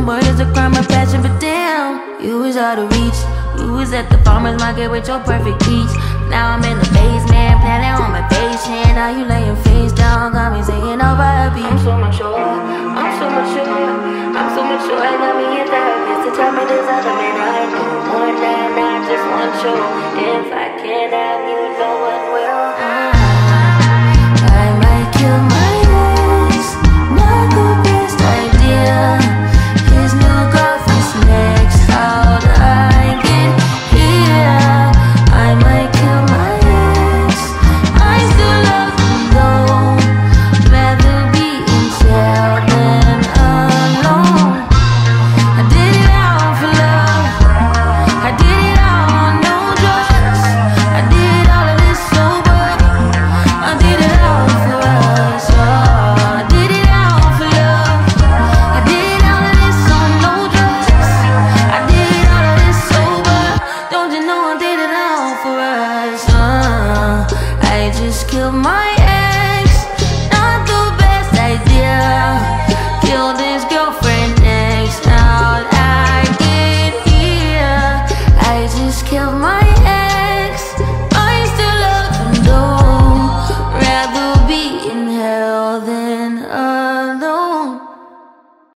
boy, it's a crime of passion, but damn, you was out of reach. You was at the farmer's market with your perfect peach. Now I'm in the basement, planning on my patient. Now you laying face down, got me singing over a beat. I'm so mature, I'm so mature, I'm so mature. I got me a therapist to tell me there's other men I do more than I just want you. If I can't have you.